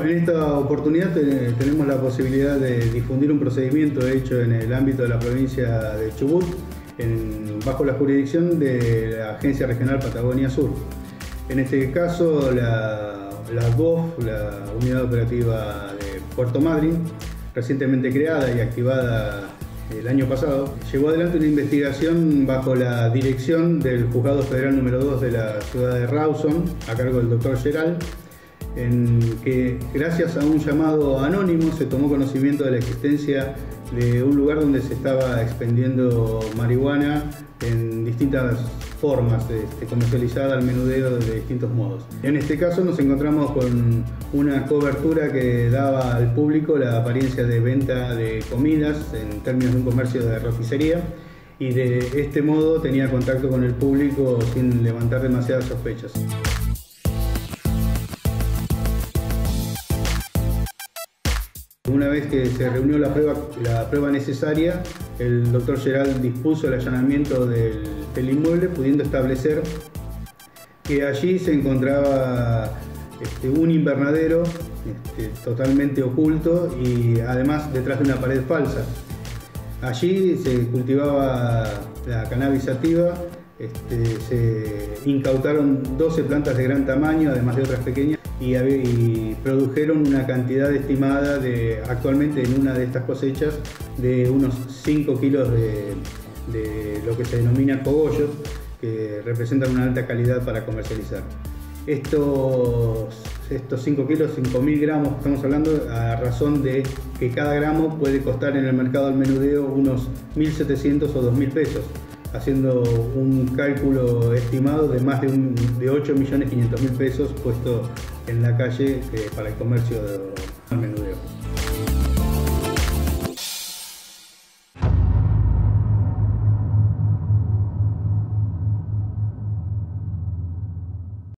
En esta oportunidad tenemos la posibilidad de difundir un procedimiento hecho en el ámbito de la provincia de Chubut, bajo la jurisdicción de la Agencia Regional Patagonia Sur. En este caso, la BOF, la Unidad Operativa de Puerto Madryn, recientemente creada y activada el año pasado, llevó adelante una investigación bajo la dirección del Juzgado Federal número 2 de la ciudad de Rawson, a cargo del Dr. Geral, en que gracias a un llamado anónimo se tomó conocimiento de la existencia de un lugar donde se estaba expendiendo marihuana en distintas formas, comercializada al menudeo de distintos modos. En este caso nos encontramos con una cobertura que daba al público la apariencia de venta de comidas en términos de un comercio de roticería, y de este modo tenía contacto con el público sin levantar demasiadas sospechas. Una vez que se reunió la prueba necesaria, el Dr. Geral dispuso el allanamiento del inmueble, pudiendo establecer que allí se encontraba un invernadero totalmente oculto y además detrás de una pared falsa. Allí se cultivaba la cannabis sativa, se incautaron 12 plantas de gran tamaño, además de otras pequeñas, y produjeron una cantidad estimada actualmente en una de estas cosechas de unos 5 kilos de lo que se denomina cogollos, que representan una alta calidad para comercializar. Estos 5 kilos, 5.000 gramos, estamos hablando a razón de que cada gramo puede costar en el mercado al menudeo unos 1.700 o 2.000 pesos, haciendo un cálculo estimado de más de 8.500.000 pesos puesto en la calle para el comercio